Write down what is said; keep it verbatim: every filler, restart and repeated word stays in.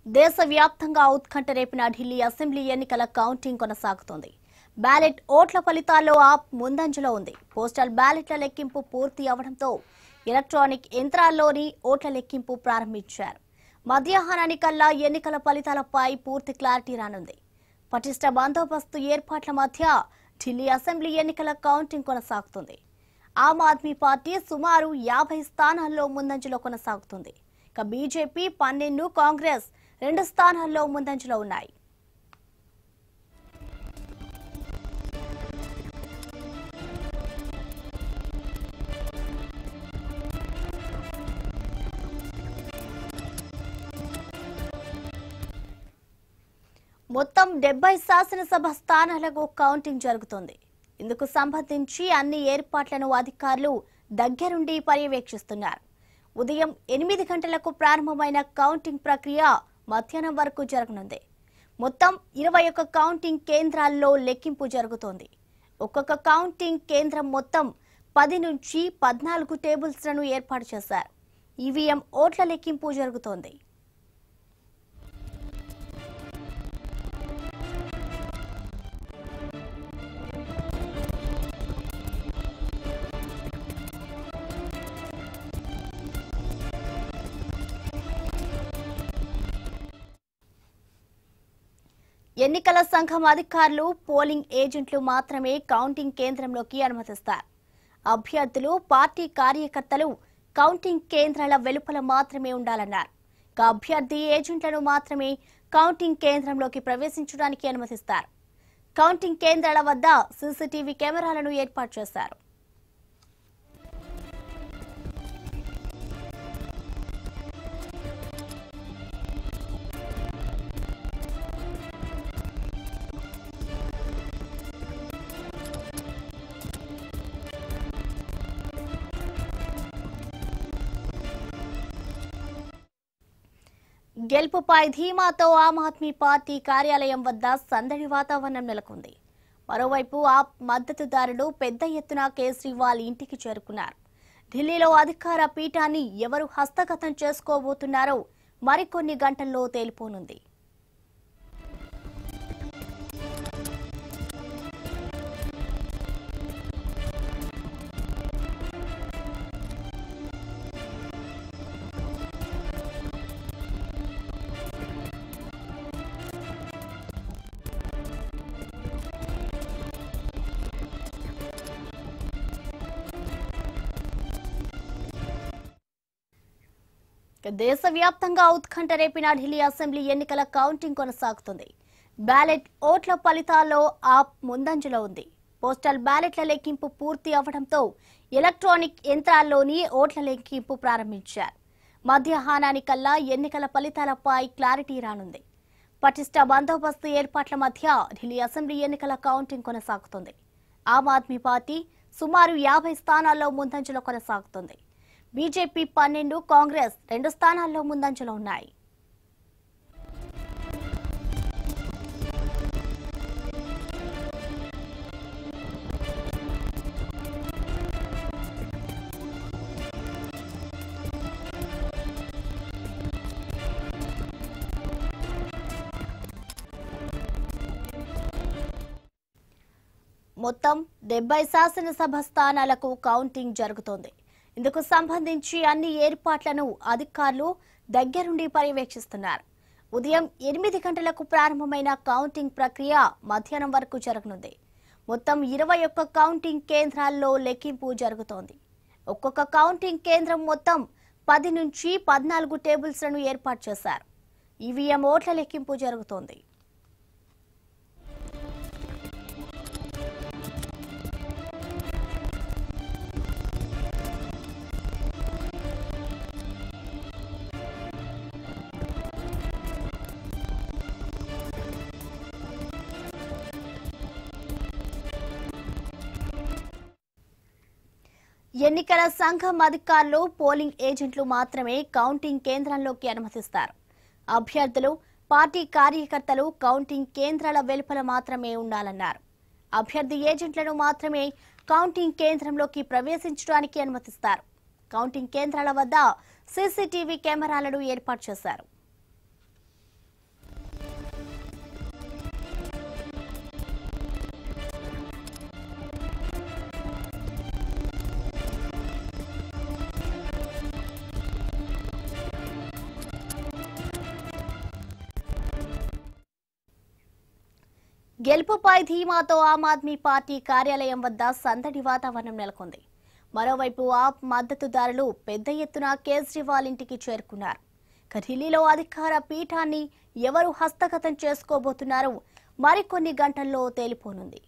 దేశవ్యాప్తంగా ఉత్కంఠ రేపిన ఢిల్లీ అసెంబ్లీ ఎన్నికల కౌంటింగ్ కొనసాగుతోంది. బ్యాలెట్ ఓట్ల ఫలితాల్లో ఆప్ ముందంజలో ఉంది. పోస్టల్ బ్యాలెట్ల లెక్కింపు పూర్తి అవడంతో ఎలక్ట్రానిక్ యంత్రాల్లోని ఓట్ల లెక్కింపు ప్రారంభించారు. మధ్యాహ్నానికల్లా ఎన్నికల ఫలితాలపై పూర్తి క్లారిటీ రానుంది. పటిష్ట బందోబస్తు ఏర్పాట్ల మధ్య ఢిల్లీ అసెంబ్లీ ఎన్నికల కౌంటింగ్ కొనసాగుతుంది. ఆమ్ ఆద్మీ పార్టీ సుమారు యాభై స్థానాల్లో ముందంజలో కొనసాగుతుంది. ఇక బీజేపీ పన్నెండు, కాంగ్రెస్ రెండు స్థానాల్లో ముందంజలో ఉన్నాయి. మొత్తం డెబ్బై శాసనసభ స్థానాలకు కౌంటింగ్ జరుగుతోంది. ఇందుకు సంబంధించి అన్ని ఏర్పాట్లను అధికారులు దగ్గరుండి పర్యవేక్షిస్తున్నారు. ఉదయం ఎనిమిది గంటలకు ప్రారంభమైన కౌంటింగ్ ప్రక్రియ మధ్యాహ్నం వరకు జరగనుంది. మొత్తం ఇరవై ఒక్క కౌంటింగ్ కేంద్రాల్లో లెక్కింపు జరుగుతోంది. ఒక్కొక్క కౌంటింగ్ కేంద్రం మొత్తం పది నుంచి పద్నాలుగు టేబుల్స్లను ఏర్పాటు చేశారు. ఈవీఎం ఓట్ల లెక్కింపు జరుగుతోంది. ఎన్నికల సంఘం అధికారులు, పోలింగ్ ఏజెంట్లు మాత్రమే కౌంటింగ్ కేంద్రంలోకి అనుమతిస్తారు. అభ్యర్థులు, పార్టీ కార్యకర్తలు కౌంటింగ్ కేంద్రాల వెలుపల మాత్రమే ఉండాలన్నారు. అభ్యర్థి ఏజెంట్లను మాత్రమే కౌంటింగ్ కేంద్రంలోకి ప్రవేశించడానికి అనుమతిస్తారు. కౌంటింగ్ కేంద్రాల వద్ద సీసీటీవీ కెమెరాలను ఏర్పాటు చేశారు. గెలుపుపై ధీమాతో ఆమ్ ఆద్మీ పార్టీ కార్యాలయం వద్ద సందడి వాతావరణం నెలకొంది. మరోవైపు ఆప్ మద్దతుదారులు పెద్ద ఎత్తున కేజ్రీవాల్ ఇంటికి చేరుకున్నారు. ఢిల్లీలో అధికార పీఠాన్ని ఎవరు హస్తగతం చేసుకోబోతున్నారో మరికొన్ని గంటల్లో తేలిపోనుంది. దేశవ్యాప్తంగా ఉత్కంఠ రేపిన ఢిల్లీ అసెంబ్లీ ఎన్నికల కౌంటింగ్ కొనసాగుతుంది. బ్యాలెట్ ఓట్ల ఫలితాల్లో ఆప్ ముందంజలో ఉంది. పోస్టల్ బ్యాలెట్ల లెక్కింపు పూర్తి అవడంతో ఎలక్ట్రానిక్ యంత్రాల్లోని ఓట్ల లెక్కింపు ప్రారంభించారు. మధ్యాహ్నానికల్లా ఎన్నికల ఫలితాలపై క్లారిటీ రానుంది. పటిష్ట బందోబస్తు ఏర్పాట్ల మధ్య ఢిల్లీ అసెంబ్లీ ఎన్నికల కౌంటింగ్ కొనసాగుతుంది. ఆమ్ ఆద్మీ పార్టీ సుమారు యాభై స్థానాల్లో ముందంజలో కొనసాగుతుంది. బీజేపీ పన్నెండు, కాంగ్రెస్ రెండు స్థానాల్లో ముందంజలో ఉన్నాయి. మొత్తం డెబ్బై శాసనసభ స్థానాలకు కౌంటింగ్ జరుగుతోంది. ఇందుకు సంబంధించి అన్ని ఏర్పాట్లను అధికారులు దగ్గరుండి పర్యవేక్షిస్తున్నారు. ఉదయం ఎనిమిది గంటలకు ప్రారంభమైన కౌంటింగ్ ప్రక్రియ మధ్యాహ్నం వరకు జరగనుంది. మొత్తం ఇరవై ఒక్క కౌంటింగ్ కేంద్రాల్లో లెక్కింపు జరుగుతోంది. ఒక్కొక్క కౌంటింగ్ కేంద్రం మొత్తం పది నుంచి పద్నాలుగు టేబుల్స్లను ఏర్పాటు చేశారు. ఈవీఎం ఓట్ల లెక్కింపు జరుగుతోంది. ఎన్నికల సంఘం అధికారులు, పోలింగ్ ఏజెంట్లు మాత్రమే కౌంటింగ్ కేంద్రంలోకి అనుమతిస్తారు. అభ్యర్థులు, పార్టీ కార్యకర్తలు కౌంటింగ్ కేంద్రాల వెలుపల మాత్రమే ఉండాలన్నారు. అభ్యర్థి ఏజెంట్లను మాత్రమే కౌంటింగ్ కేంద్రంలోకి ప్రవేశించడానికి అనుమతిస్తారు. కౌంటింగ్ కేంద్రాల వద్ద సీసీటీవీ కెమెరాలను ఏర్పాటు చేశారు. గెలుపుపై ధీమాతో ఆమ్ ఆద్మీ పార్టీ కార్యాలయం వద్ద సందడి వాతావరణం నెలకొంది. మరోవైపు ఆప్ మద్దతుదారులు పెద్ద ఎత్తున కేజ్రీవాల్ ఇంటికి చేరుకున్నారు. ఢిల్లీలో అధికార పీఠాన్ని ఎవరు హస్తగతం చేసుకోబోతున్నారో మరికొన్ని గంటల్లో తేలిపోనుంది.